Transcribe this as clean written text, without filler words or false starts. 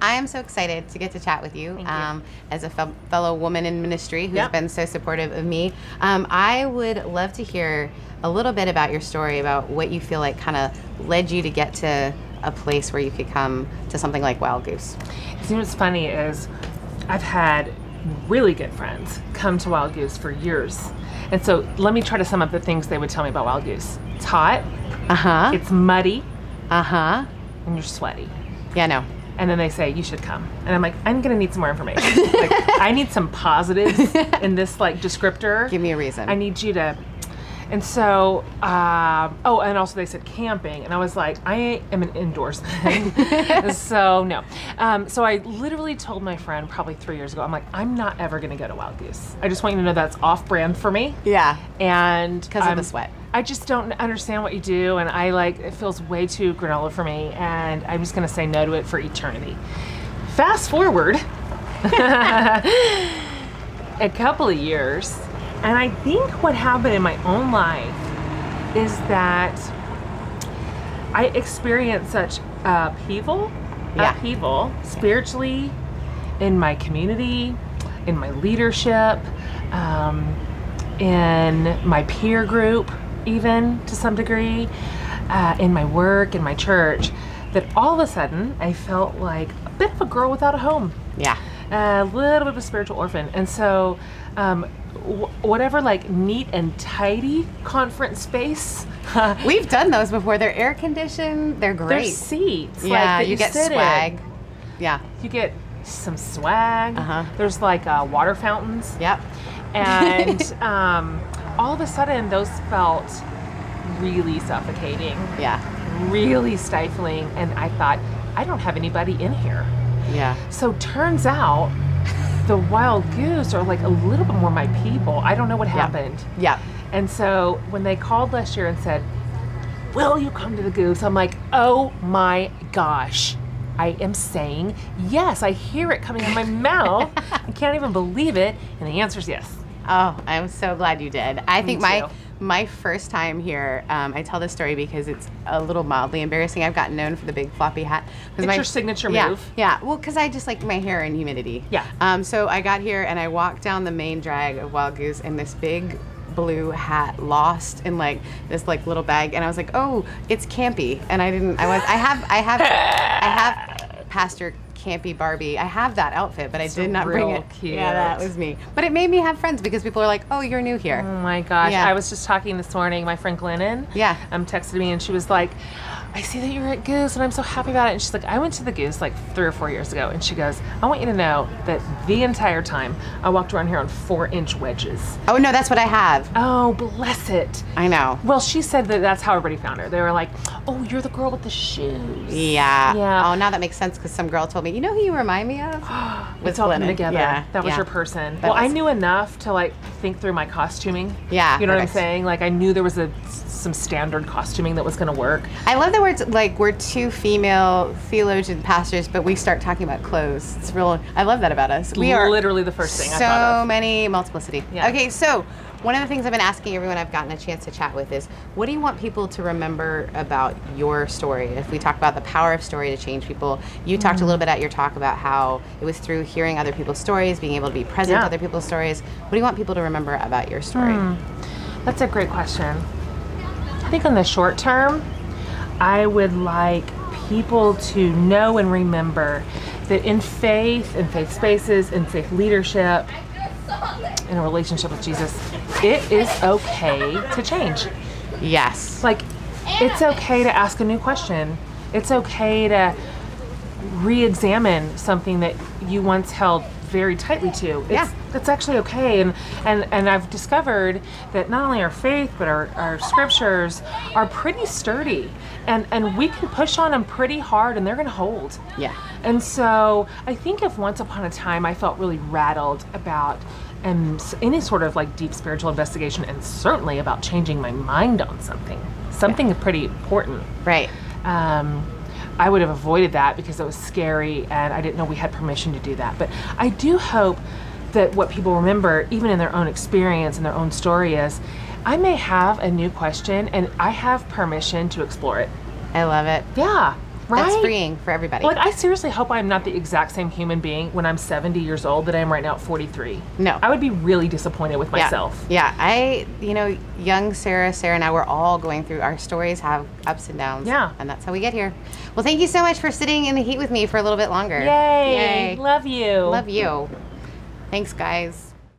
I am so excited to get to chat with you, Thank you. As a fellow woman in ministry who's been so supportive of me. I would love to hear a little bit about your story, about what you feel like kind of led you to get to a place where you could come to something like Wild Goose. See, what's funny is I've had really good friends come to Wild Goose for years. And so let me try to sum up the things they would tell me about Wild Goose. It's hot. Uh-huh. It's muddy. Uh-huh. And you're sweaty. Yeah, no. And then they say, you should come. And I'm like, I'm going to need some more information. Like, I need some positives in this like descriptor. Give me a reason. I need you to. And so, oh, and also they said camping. And I was like, I am an indoors thing. So no. So I literally told my friend probably 3 years ago, I'm like, I'm not ever going to go to Wild Goose. I just want you to know that's off brand for me. Yeah. And because of the sweat. I just don't understand what you do, and I like, it feels way too granola for me, and I'm just gonna say no to it for eternity. Fast forward a couple of years, and I think what happened in my own life is that I experienced such upheaval spiritually, in my community, in my leadership, in my peer group, even to some degree, in my work, in my church, that all of a sudden I felt like a bit of a girl without a home. Yeah. A little bit of a spiritual orphan. And so whatever like neat and tidy conference space. We've done those before. They're air conditioned. They're great. There's seats. Yeah, like, that you get sit swag. in. Yeah. You get some swag. Uh-huh. There's like water fountains. Yep. And all of a sudden those felt really suffocating. Yeah. Really stifling. And I thought, I don't have anybody in here. Yeah. So turns out the Wild Goose are like a little bit more my people. I don't know what happened. Yeah. And so when they called last year and said, will you come to the Goose? I'm like, oh my gosh. I am saying yes. I hear it coming out of my mouth. I can't even believe it. And the answer is yes. Oh, I'm so glad you did. I think too. my first time here, I tell this story because it's a little mildly embarrassing. I've gotten known for the big floppy hat. It's your signature move. Yeah, well, because I just like my hair and humidity. Yeah. So I got here and I walked down the main drag of Wild Goose in this big blue hat, lost in like this like little bag, and I was like, oh, it's campy. And I have Pastor Campy Barbie. I have that outfit, but I did not bring it. Cute. Yeah, that was me. But it made me have friends because people are like, oh, you're new here. Oh my gosh. Yeah. I was just talking this morning, my friend Glennon texted me and she was like, I see that you're at Goose and I'm so happy about it. And she's like, I went to the Goose like 3 or 4 years ago. And she goes, I want you to know that the entire time I walked around here on 4-inch wedges. Oh no, that's what I have. Oh, bless it. I know. Well, she said that that's how everybody found her. They were like, oh, you're the girl with the shoes. Yeah. Yeah. Oh, now that makes sense because some girl told me, you know who you remind me of? It's all come together. Yeah. That was your person. That well, I was. knew enough to like think through my costuming. Yeah. You know what I'm perfect. saying? Like I knew there was some standard costuming that was going to work. I love that we're two female theologian pastors, but we start talking about clothes. It's real. I love that about us. We are literally the first thing I so thought of. many multiplicity. Yeah. Okay, so one of the things I've been asking everyone I've gotten a chance to chat with is, what do you want people to remember about your story? If we talk about the power of story to change people, you talked a little bit at your talk about how it was through hearing other people's stories, being able to be present to other people's stories. What do you want people to remember about your story? That's a great question. I think in the short term, I would like people to know and remember that in faith, in faith spaces, in faith leadership, in a relationship with Jesus, it is okay to change. Yes. Like, it's okay to ask a new question. It's okay to re-examine something that you once held very tightly to. It's actually okay. And I've discovered that not only our faith, but our scriptures are pretty sturdy. And we can push on them pretty hard and they're going to hold. Yeah. And so I think if once upon a time I felt really rattled about any sort of like deep spiritual investigation, and certainly about changing my mind on something pretty important. Right. I would have avoided that because it was scary and I didn't know we had permission to do that. But I do hope that what people remember, even in their own experience and their own story, is I may have a new question and I have permission to explore it. I love it. Yeah. That's Right? freeing for everybody. Like, I seriously hope I'm not the exact same human being when I'm 70 years old that I am right now at 43. No. I would be really disappointed with myself. Yeah, young Sarah and I, we're all going through, our stories have ups and downs. Yeah. And that's how we get here. Well, thank you so much for sitting in the heat with me for a little bit longer. Yay. Love you. Love you. Thanks, guys.